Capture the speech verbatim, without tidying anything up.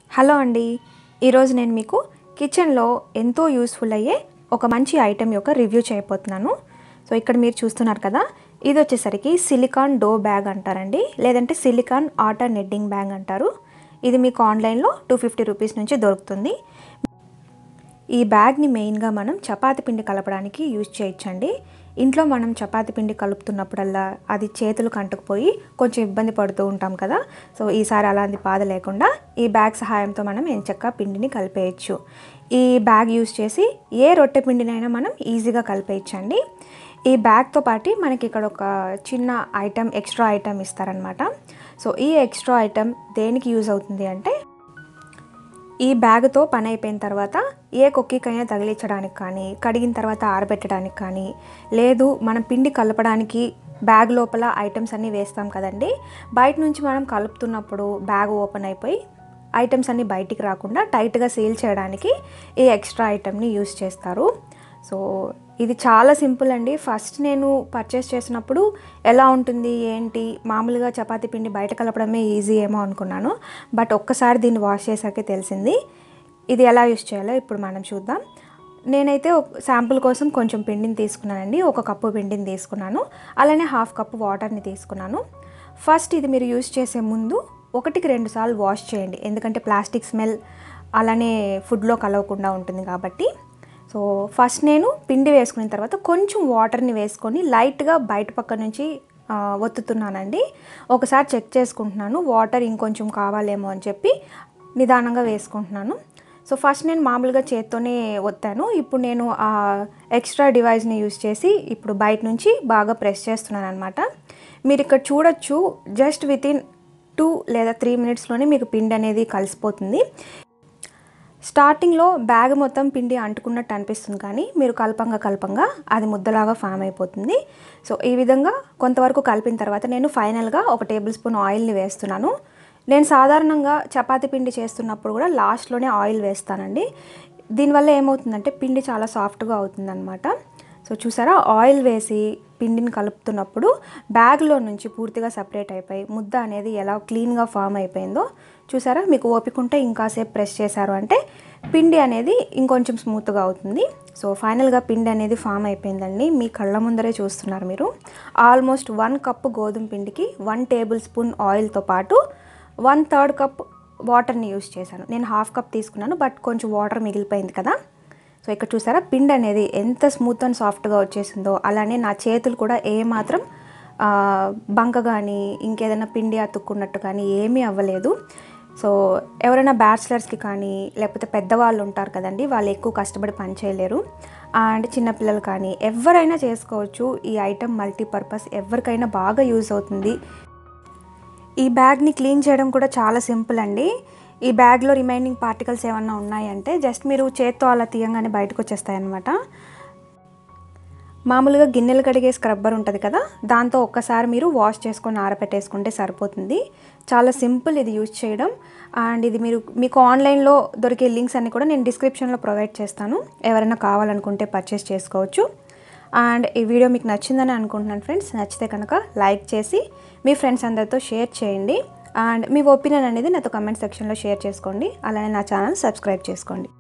Hello అండి, ఈరోజు నేను మీకు కిచెన్లో ఎంతో యూస్ఫుల్ అయ్యే ఒక మంచి ఐటెం యొక్క రివ్యూ చేయబోతున్నాను. సో ఇక్కడ మీరు చూస్తున్నారు కదా, ఇది వచ్చేసరికి సిలికాన్ డో బ్యాగ్ అంటారండి, లేదంటే సిలికాన్ ఆటా నెడ్డింగ్ బ్యాగ్ అంటారు. ఇది మీకు ఆన్లైన్లో టూ ఫిఫ్టీ రూపీస్ నుంచి దొరుకుతుంది. ఈ బ్యాగ్ని మెయిన్గా మనం చపాతి పిండి కలపడానికి యూజ్ చేయొచ్చండి. ఇంట్లో మనం చపాతి పిండి కలుపుతున్నప్పుడల్లా అది చేతులు కంటుకుపోయి కొంచెం ఇబ్బంది పడుతూ ఉంటాం కదా. సో ఈసారి అలాంటి బాధ లేకుండా ఈ బ్యాగ్ సహాయంతో మనం ఎంచక్కా పిండిని కలిపేయచ్చు. ఈ బ్యాగ్ యూజ్ చేసి ఏ రొట్టె పిండినైనా మనం ఈజీగా కలిపేయచ్చండి. ఈ బ్యాగ్తో పాటు మనకి ఇక్కడ ఒక చిన్న ఐటెం ఎక్స్ట్రా ఐటెం ఇస్తారనమాట. సో ఈ ఎక్స్ట్రా ఐటెం దేనికి యూజ్ అవుతుంది అంటే, ఈ బ్యాగ్తో పని అయిపోయిన తర్వాత ఏ కుక్కీకైనా తగిలించడానికి కానీ, కడిగిన తర్వాత ఆరబెట్టడానికి కానీ, లేదు మనం పిండి కలపడానికి బ్యాగ్ లోపల ఐటమ్స్ అన్నీ వేస్తాం కదండి, బయట నుంచి మనం కలుపుతున్నప్పుడు బ్యాగ్ ఓపెన్ అయిపోయి ఐటమ్స్ అన్నీ బయటికి రాకుండా టైట్గా సీల్ చేయడానికి ఈ ఎక్స్ట్రా ఐటమ్ని యూజ్ చేస్తారు. సో ఇది చాలా సింపుల్ అండి. ఫస్ట్ నేను పర్చేస్ చేసినప్పుడు ఎలా ఉంటుంది ఏంటి, మామూలుగా చపాతీ పిండి బయట కలపడమే ఈజీ ఏమో అనుకున్నాను. బట్ ఒక్కసారి దీన్ని వాష్ చేసాకే తెలిసింది ఇది ఎలా యూజ్ చేయాలో. ఇప్పుడు మనం చూద్దాం. నేనైతే శాంపుల్ కోసం కొంచెం పిండిని తీసుకున్నానండి. ఒక కప్పు పిండిని తీసుకున్నాను, అలానే హాఫ్ కప్పు వాటర్ని తీసుకున్నాను. ఫస్ట్ ఇది మీరు యూజ్ చేసే ముందు ఒకటికి రెండు సార్లు వాష్ చేయండి, ఎందుకంటే ప్లాస్టిక్ స్మెల్ అలానే ఫుడ్లో కలవకుండా ఉంటుంది కాబట్టి. సో ఫస్ట్ నేను పిండి వేసుకున్న తర్వాత కొంచెం వాటర్ని వేసుకొని లైట్గా బయట పక్క నుంచి ఒత్తుతున్నానండి. ఒకసారి చెక్ చేసుకుంటున్నాను, వాటర్ ఇంకొంచెం కావాలేమో అని చెప్పి నిదానంగా వేసుకుంటున్నాను. సో ఫస్ట్ నేను మామూలుగా చేత్తోనే ఒత్తాను. ఇప్పుడు నేను ఆ ఎక్స్ట్రా డివైస్ని యూజ్ చేసి ఇప్పుడు బయట నుంచి బాగా ప్రెస్ చేస్తున్నాను అనమాట. మీరు ఇక్కడ చూడొచ్చు, జస్ట్ వితిన్ టూ లేదా త్రీ మినిట్స్లోనే మీకు పిండి అనేది కలిసిపోతుంది. స్టార్టింగ్లో బ్యాగ్ మొత్తం పిండి అంటుకున్నట్టు అనిపిస్తుంది, కానీ మీరు కలపంగా కలపంగా అది ముద్దలాగా ఫామ్ అయిపోతుంది. సో ఈ విధంగా కొంతవరకు కలిపిన తర్వాత నేను ఫైనల్గా ఒక టేబుల్ స్పూన్ ఆయిల్ని వేస్తున్నాను. నేను సాధారణంగా చపాతీ పిండి చేస్తున్నప్పుడు కూడా లాస్ట్లోనే ఆయిల్ వేస్తానండి. దీనివల్ల ఏమవుతుందంటే పిండి చాలా సాఫ్ట్గా అవుతుందన్నమాట. సో చూసారా, ఆయిల్ వేసి పిండిని కలుపుతున్నప్పుడు బ్యాగ్లో నుంచి పూర్తిగా సపరేట్ అయిపోయి ముద్ద అనేది ఎలా క్లీన్గా ఫామ్ అయిపోయిందో చూసారా. మీకు ఓపిక ఉంటే ఇంకాసేపు ప్రెస్ చేశారు అంటే పిండి అనేది ఇంకొంచెం స్మూత్గా అవుతుంది. సో ఫైనల్గా పిండి అనేది ఫామ్ అయిపోయిందండి, మీ కళ్ళ ముందరే చూస్తున్నారు మీరు. ఆల్మోస్ట్ వన్ కప్పు గోధుమ పిండికి వన్ టేబుల్ స్పూన్ ఆయిల్తో పాటు వన్ థర్డ్ కప్ వాటర్ని యూజ్ చేశాను. నేను హాఫ్ కప్ తీసుకున్నాను, బట్ కొంచెం వాటర్ మిగిలిపోయింది కదా. సో ఇక్కడ చూసారా పిండి అనేది ఎంత స్మూత్ అండ్ సాఫ్ట్గా వచ్చేసిందో, అలానే నా చేతులు కూడా ఏమాత్రం బంక కానీ ఇంకేదైనా పిండి అతుక్కున్నట్టు కానీ ఏమీ అవ్వలేదు. సో ఎవరైనా బ్యాచిలర్స్కి కానీ లేకపోతే పెద్దవాళ్ళు ఉంటారు కదండి, వాళ్ళు ఎక్కువ కష్టపడి పని చేయలేరు, అండ్ చిన్నపిల్లలు కానీ ఎవరైనా చేసుకోవచ్చు. ఈ ఐటెం మల్టీపర్పస్, ఎవరికైనా బాగా యూజ్ అవుతుంది. ఈ బ్యాగ్ని క్లీన్ చేయడం కూడా చాలా సింపుల్ అండి. ఈ బ్యాగ్లో రిమైనింగ్ పార్టికల్స్ ఏమన్నా ఉన్నాయంటే జస్ట్ మీరు చేత్తో అలా తీయంగానే బయటకు వచ్చేస్తాయన్నమాట. మామూలుగా గిన్నెలు కడిగే స్క్రబ్బర్ ఉంటుంది కదా, దాంతో ఒక్కసారి మీరు వాష్ చేసుకొని ఆరబెట్టేసుకుంటే సరిపోతుంది. చాలా సింపుల్ ఇది యూజ్ చేయడం. అండ్ ఇది మీరు మీకు ఆన్లైన్లో దొరికే లింక్స్ అన్ని కూడా నేను డిస్క్రిప్షన్లో ప్రొవైడ్ చేస్తాను, ఎవరైనా కావాలనుకుంటే పర్చేస్ చేసుకోవచ్చు. అండ్ ఈ వీడియో మీకు నచ్చిందని అనుకుంటున్నాను ఫ్రెండ్స్. నచ్చితే కనుక లైక్ చేసి మీ ఫ్రెండ్స్ అందరితో షేర్ చేయండి. అండ్ మీ ఒపీనియన్ అనేది నాతో కమెంట్ సెక్షన్లో షేర్ చేసుకోండి. అలానే నా ఛానల్ సబ్స్క్రైబ్ చేసుకోండి.